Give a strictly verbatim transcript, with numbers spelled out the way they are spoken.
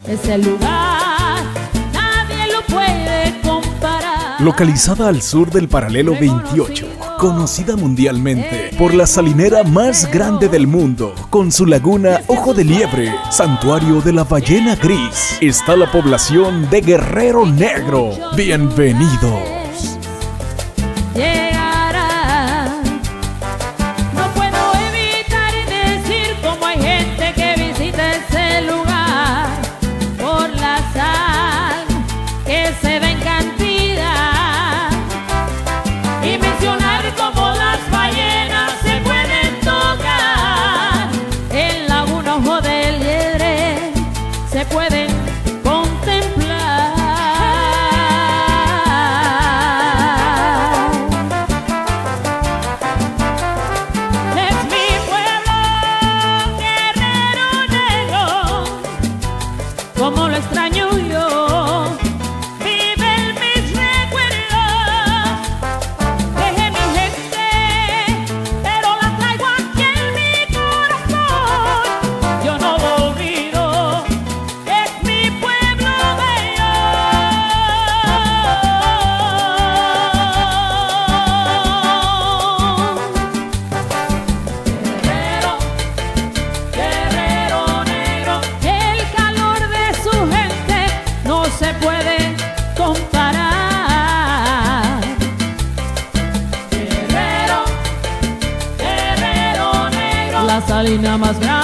Ese lugar nadie lo puede comparar. Localizada al sur del paralelo veintiocho, conocida mundialmente por la salinera más grande del mundo, con su laguna Ojo de Liebre, santuario de la ballena gris, está la población de Guerrero Negro. Bienvenidos. Llegará. No puedo evitar decir cómo hay gente que visita ese lugar por la sal que se da en cantidad, y mencionar cómo las ballenas se pueden tocar en Laguna Ojo de Liebre, se pueden contemplar. Es mi pueblo, Guerrero Negro, como lo extraño yo. Viven mis recuerdos, dejé mi gente, pero la traigo aquí en mi corazón. Yo no lo olvido, es mi pueblo bello. Guerrero, Guerrero Negro, el calor de su gente no se puede comparar. Guerrero, Guerrero Negro, la salina más grande